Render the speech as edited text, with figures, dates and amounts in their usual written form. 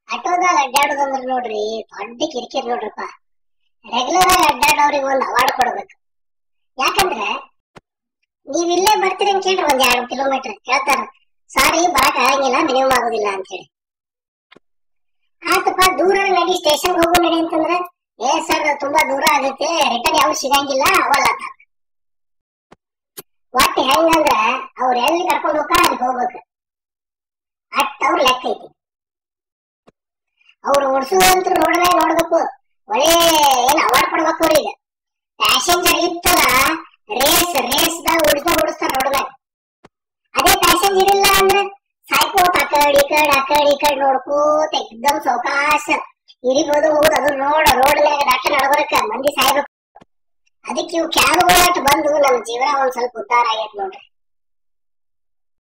ಆಟೋದಾಗ ಅಡ್ಡಾಡೋದಂದ್ರ ನೋಡ್ರಿ ದೊಡ್ಡ ಕಿರಿಕಿರಿ ನೋಡ್ರಪ್ಪ. ರೆಗ್ಯುಲರ್ ಆಗಿ ಅಡ್ಡಾಡೋರಿಗೆ ಒಂದ್ ಅವಾರ್ಡ್ ಕೊಡ್ಬೇಕು. ಯಾಕಂದ್ರೆ ನೀವ್ ಇಲ್ಲೇ ಬರ್ತೀರಿ ಅಂತ ಕೇಳ್ರಿ, ಒಂದ್ 2 ಕಿಲೋಮೀಟರ್ ಹೇಳ್ತಾರ, ಸಾರಿ ಬರಕ್ ಆಗಂಗಿಲ್ಲ, ಮಿನಿಮಮ್ ಆಗೋದಿಲ್ಲ ಅಂತ ಹೇಳಿ. ಆತಪ್ಪ ದೂರ ನಡಿ, ಸ್ಟೇಷನ್ ಹೋಗೋ ನಡಿ ಅಂತಂದ್ರ ಏ ಸರ್ ತುಂಬಾ ದೂರ ಆಗತ್ತೆ, ರಿಟರ್ನ್ ಯಾವ ಸಿಗಂಗಿಲ್ಲ ಅವಲ್ಲ. ಒಟ್ಟು ಹೆಂಗಂದ್ರ ಅವ್ರ ಎಲ್ಲಿ ಕರ್ಕೊಂಡು ಹೋಗ್ತಾರ ಅಲ್ಲಿ ಹೋಗ್ಬೇಕು, ಅಟ್ ಅವ್ರ ಲೆಕ್ಕ ಐತಿ. ಅವ್ರು ಓಡಿಸುವಂತ ರೋಡ್ನೇ ನೋಡ್ಬೇಕು, ಒಳ್ಳೆ ಏನ್ ಅವಾರ್ಡ್ ಕೊಡ್ಬೇಕು ಅವ್ರಿಗೆ. ಪ್ಯಾಸೆಂಜರ್ ಇತ್ತಲ್ಲ ರೇಸ್ದಾಗ ಓಡಿಸ್ತಾರ ರೋಡ್ದಾಗ. ಅದೇ ಪ್ಯಾಸೆಂಜರ್ ಇಲ್ಲ ಅಂದ್ರೆ ಸಾಯ್ಕೋತ ಆ ಕಡೆ ನೋಡ್ಕೋತ ಎಕ್ದಮ್ ಸೌಕಾಶ ಇರಿಬೋದು ಹೋಗುದು. ಅದು ರೋಡ್ನ್ಯಾಗ ಡಾಕ್ಟರ್ ನಡ್ಬರಕ ಮಂದಿ ಸಾಯ್ಬೇಕು. ಅದಕ್ಕೆ ಇವು ಕ್ಯಾಬ್ಗಳಾಟ ಬಂದು ನಮ್ಮ ಜೀವನ ಒಂದ್ ಸ್ವಲ್ಪ ಉದ್ಧಾರ ಆಗೈತೆ ನೋಡ್ರಿ.